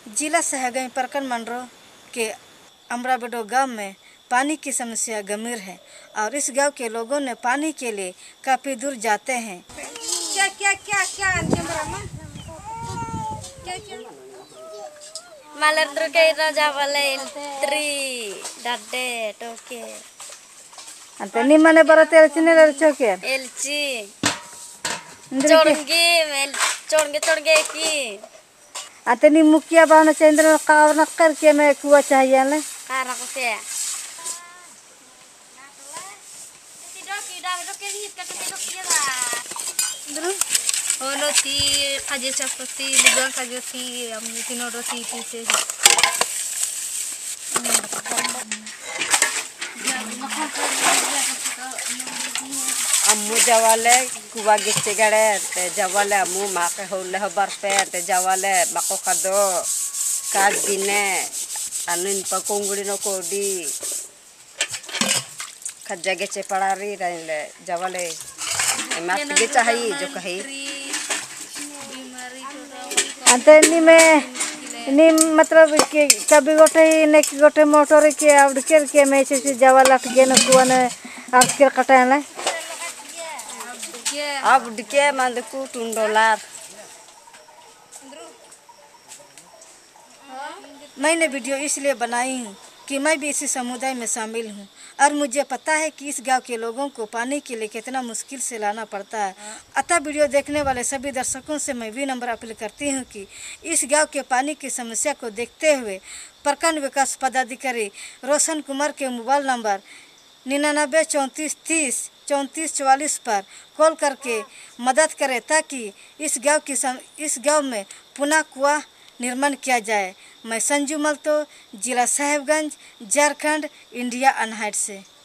जिला साहेबगंज प्रखंड मंडल के अमराबेडो गांव में पानी की समस्या गंभीर है और इस गांव के लोगों ने पानी के लिए काफी दूर जाते हैं। क्या क्या क्या क्या अंते निम्मने बरते एल्चिने एल्चोके एल्ची चोड़गे की अंते नि मुखिया बानो चंद्र काव नक्कर के मैं कुआ चाहिए ले कारक के Ono ti kaje chapati lugang kaje ti amni tinoro ti se अम्मू जवाले कुआ गिच्चे गड़े ते जवाले अम्मू माँ के होले हबर पे ते जवाले बाको कदो काज दिने अनिन पकोंगुड़ी नो कोडी खज्जा गिच्चे पड़ारी रहने जवाले मात के चाहिए जो कही अंते नि मतलब के कभी गोटे ने गोटे मोटर के आवडकर के मैं से जवाला के न कुआ ने आवडकर कटाने अब डिके मंदकू $2 मैंने वीडियो इसलिए बनाई हूँ कि मैं भी इसी समुदाय में शामिल हूँ और मुझे पता है कि इस गांव के लोगों को पानी के लिए कितना मुश्किल से लाना पड़ता है। अतः वीडियो देखने वाले सभी दर्शकों से मैं विनम्र अपील करती हूँ कि इस गांव के पानी की समस्या को देखते हुए प्रखंड विकास पदाधिकारी रोशन कुमार के मोबाइल नंबर 9934303444 पर कॉल करके मदद करें ताकि इस गांव में पुनः कुआं निर्माण किया जाए। मैं संजू मलतो, जिला साहेबगंज, झारखंड, इंडिया अनहाइट से।